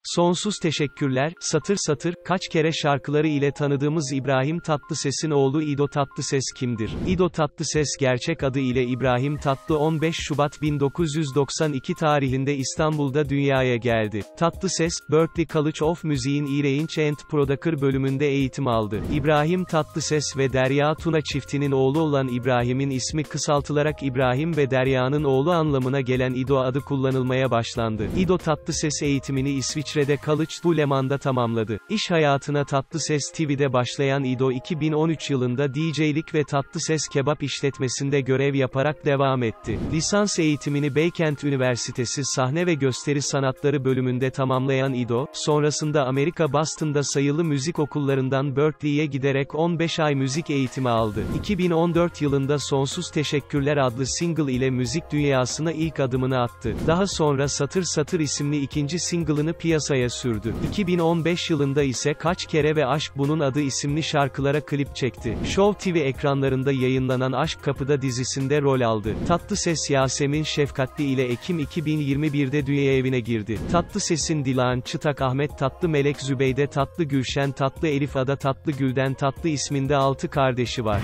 Sonsuz teşekkürler, satır satır, kaç kere şarkıları ile tanıdığımız İbrahim Tatlıses'in oğlu İdo Tatlıses kimdir? İdo Tatlıses gerçek adı ile İbrahim Tatlı 15 Şubat 1992 tarihinde İstanbul'da dünyaya geldi. Tatlıses, Berklee College of Music'in E-Range and Producer bölümünde eğitim aldı. İbrahim Tatlıses ve Derya Tuna çiftinin oğlu olan İbrahim'in ismi kısaltılarak İbrahim ve Derya'nın oğlu anlamına gelen İdo adı kullanılmaya başlandı. İdo Tatlıses eğitimini İsviçre'de College du Leman'da tamamladı. İş hayatına Tatlıses TV'de başlayan İdo 2013 yılında DJ'lik ve Tatlıses Kebap işletmesinde görev yaparak devam etti. Lisans eğitimini Beykent Üniversitesi Sahne ve Gösteri Sanatları bölümünde tamamlayan İdo, sonrasında Amerika Boston'da sayılı müzik okullarından Berklee'ye giderek 15 ay müzik eğitimi aldı. 2014 yılında Sonsuz Teşekkürler adlı single ile müzik dünyasına ilk adımını attı. Daha sonra Satır Satır isimli ikinci single'ını piyasaya sürdü. 2015 yılında ise Kaç Kere ve Aşk Bunun Adı isimli şarkılara klip çekti. Show TV ekranlarında yayınlanan Aşk Kapıda dizisinde rol aldı. Tatlıses Yasemin Şefkatli ile Ekim 2021'de dünya evine girdi. Tatlıses'in Dilan Çıtak Ahmet Tatlı Melek Zübeyde Tatlı Gülşen Tatlı Elif Ada Tatlı Gülden Tatlı isminde 6 kardeşi var.